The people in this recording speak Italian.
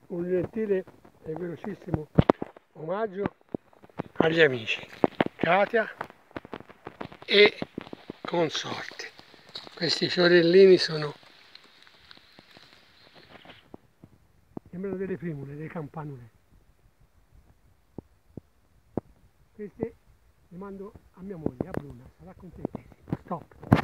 un gentile e velocissimo omaggio agli amici Katia e consorte. Questi fiorellini sembrano delle primule, delle campanule. Queste le mando a mia moglie, a Bruna, sarà contentissima. Stop.